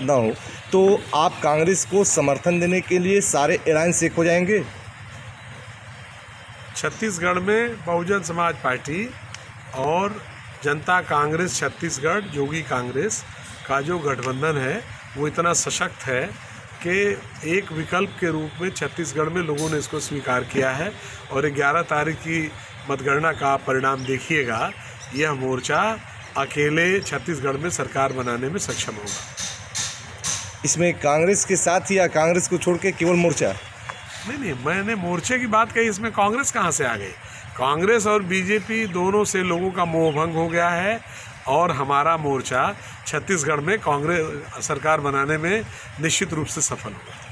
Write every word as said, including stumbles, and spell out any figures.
न हो तो आप कांग्रेस को समर्थन देने के लिए सारे एलायंस एक हो जाएंगे? छत्तीसगढ़ में बहुजन समाज पार्टी और जनता कांग्रेस छत्तीसगढ़ जोगी कांग्रेस का जो गठबंधन है वो इतना सशक्त है कि एक विकल्प के रूप में छत्तीसगढ़ में लोगों ने इसको स्वीकार किया है। और ग्यारह तारीख की मतगणना का परिणाम देखिएगा, यह मोर्चा अकेले छत्तीसगढ़ में सरकार बनाने में सक्षम होगा। इसमें कांग्रेस के साथ ही या कांग्रेस को छोड़ के केवल मोर्चा? नहीं नहीं, मैंने मोर्चे की बात कही, इसमें कांग्रेस कहाँ से आ गई? कांग्रेस और बीजेपी दोनों से लोगों का मोह भंग हो गया है और हमारा मोर्चा छत्तीसगढ़ में कांग्रेस सरकार बनाने में निश्चित रूप से सफल होगा।